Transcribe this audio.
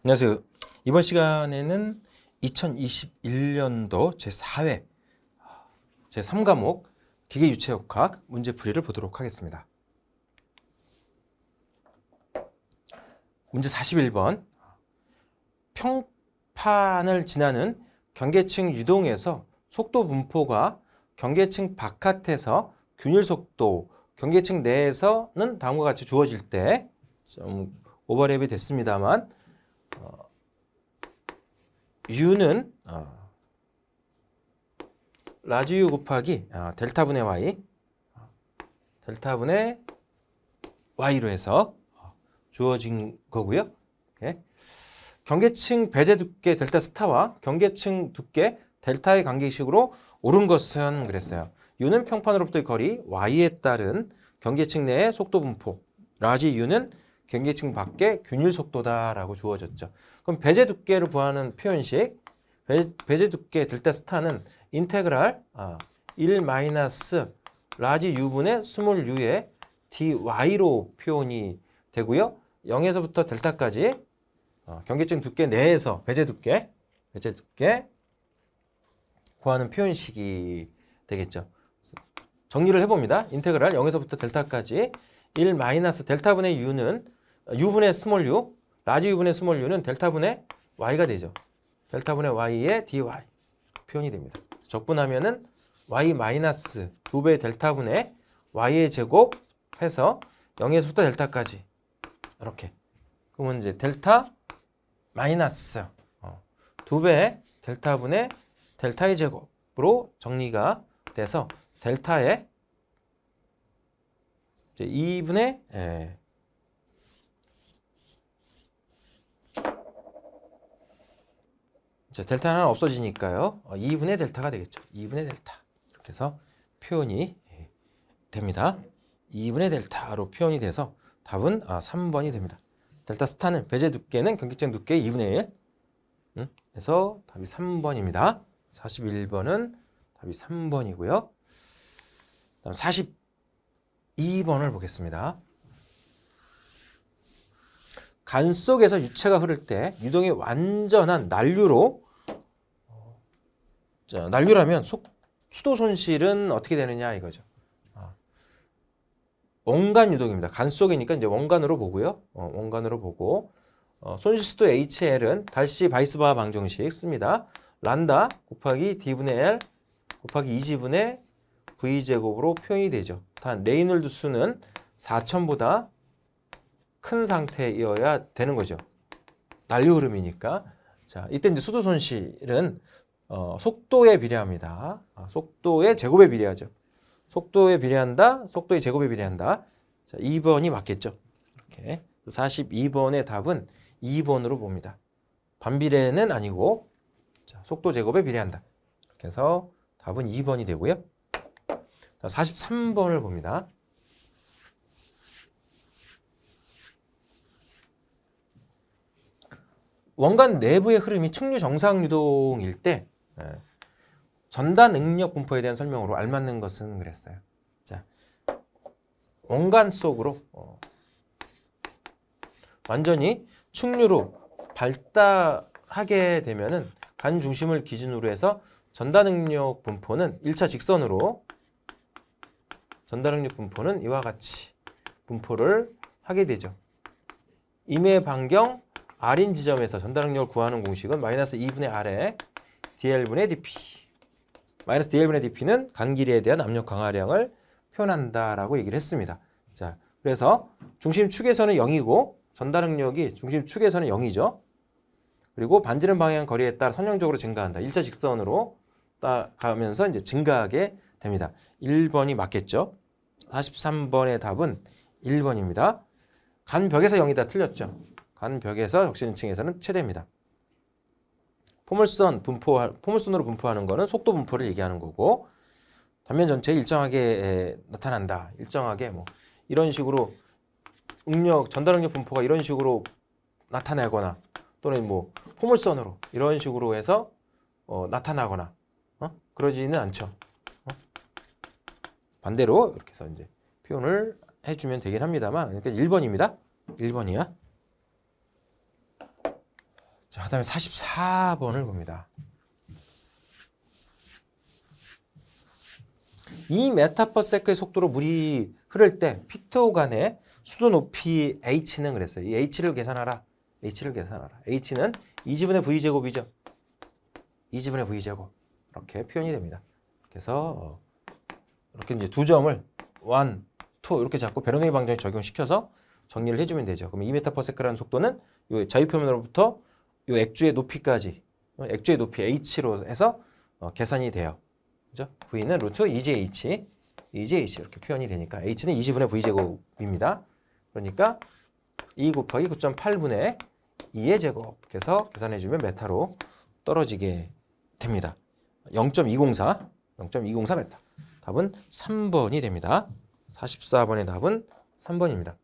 안녕하세요. 이번 시간에는 2021년도 제4회 제3과목 기계유체역학 문제풀이를 보도록 하겠습니다. 문제 41번. 평판을 지나는 경계층 유동에서 속도 분포가 경계층 바깥에서 균일 속도, 경계층 내에서는 다음과 같이 주어질 때 좀 오버랩이 됐습니다만 U는 라지 U 곱하기 델타분의 Y, 델타분의 Y로 해서 주어진 거고요. 오케이. 경계층 배제 두께 델타 스타와 경계층 두께 델타의 관계식으로 옳은 것은 그랬어요. U는 평판으로부터의 거리, Y에 따른 경계층 내의 속도 분포, 라지 U는 경계층 밖의 균일 속도다라고 주어졌죠. 그럼 배제 두께를 구하는 표현식, 배제 두께 델타 스타는 인테그랄 1 마이너스 라지 U분의 스몰 U의 dy로 표현이 되고요. 0에서부터 델타까지 경계층 두께 내에서 배제 두께 구하는 표현식이 되겠죠. 정리를 해봅니다. 인테그랄 0에서부터 델타까지 1 마이너스 델타분의 U는 U분의 스몰 U, 라지 U분의 스몰 U는 델타분의 Y가 되죠. 델타분의 Y의 dy 표현이 됩니다. 적분하면은 Y 마이너스 2배 델타분의 Y의 제곱 해서 0에서부터 델타까지 이렇게. 그러면 이제 델타 마이너스 2배 델타분의 델타의 제곱으로 정리가 돼서 델타의 이제 2분의 델타 하나 없어지니까요. 2분의 델타가 되겠죠. 2분의 델타. 이렇게 해서 표현이 됩니다. 2분의 델타로 표현이 돼서 답은 3번이 됩니다. 델타 스타는 배제 두께는 경계층 두께의 2분의 1. 그래서 답이 3번입니다. 41번은 답이 3번이고요. 다음 42번을 보겠습니다. 간 속에서 유체가 흐를 때 유동이 완전한 난류로 난류라면 수도 손실은 어떻게 되느냐 이거죠. 원간 유동입니다. 간 속이니까 이제 원간으로 보고요. 원간으로 보고 손실수도 HL은 다시 바이스바 방정식 씁니다. 란다 곱하기 D분의 L 곱하기 2G분의 V제곱으로 표현이 되죠. 단 레이놀드 수는 4000보다 큰 상태여야 되는 거죠. 난류 흐름이니까. 자, 이때 이제 수도 손실은 속도에 비례합니다. 속도의 제곱에 비례하죠. 속도에 비례한다. 속도의 제곱에 비례한다. 자, 2번이 맞겠죠. 이렇게 42번의 답은 2번으로 봅니다. 반비례는 아니고 자, 속도 제곱에 비례한다. 이렇게 해서 답은 2번이 되고요. 자, 43번을 봅니다. 원간 내부의 흐름이 측류 정상 유동일 때 전다 능력 분포에 대한 설명으로 알맞는 것은 그랬어요. 자, 원간 속으로 완전히 측류로 발달하게 되면은 간 중심을 기준으로 해서 전다 능력 분포는 1차 직선으로 전다 능력 분포는 이와 같이 분포를 하게 되죠. 임의 반경 R인 지점에서 전다 능력을 구하는 공식은 마이너스 2분의 R에 dL분의 dP. 마이너스 dL분의 dP는 간 길이에 대한 압력 강화량을 표현한다라고 얘기를 했습니다. 자, 그래서 중심 축에서는 0이고 전다 능력이 중심 축에서는 0이죠. 그리고 반지름 방향 거리에 따라 선형적으로 증가한다. 1차 직선으로 가면서 이제 증가하게 됩니다. 1번이 맞겠죠. 43번의 답은 1번입니다. 간 벽에서 0이다. 틀렸죠. 간 벽에서 적신층에서는 최대입니다. 포물선으로 분포하는 거는 속도 분포를 얘기하는 거고 단면 전체에 일정하게 나타난다. 일정하게 뭐 이런 식으로 전달 능력 분포가 이런 식으로 나타나거나 또는 뭐 포물선으로 이런 식으로 해서 나타나거나 그러지는 않죠. 반대로 이렇게 해서 이제 표현을 해주면 되긴 합니다만 그러니까 1번입니다. 1번이야. 자, 그다음에 44번을 봅니다. 이 메타퍼세컨의 속도로 물이 흐를 때 피터 간의 수도 높이 h는 그랬어요. 이 h를 계산하라. h를 계산하라. h는 2지분의 v제곱이죠. 2지분의 v제곱. 이렇게 표현이 됩니다. 그래서 이렇게 이제 두 점을 1, 2 이렇게 잡고 베르노이 방정식 적용시켜서 정리를 해주면 되죠. 그럼 2ms라는 속도는 요 자유표면으로부터 요 액주의 높이까지, 액주의 높이 h로 해서 계산이 돼요. 그죠? v는 루트 2gh, 2gh 이렇게 표현이 되니까 h는 2지분의 v제곱입니다. 그러니까 2 곱하기 9.8분의 2의 제곱. 그래서 계산해주면 메타로 떨어지게 됩니다. 0.204 메타. 답은 3번이 됩니다. 44번의 답은 3번입니다.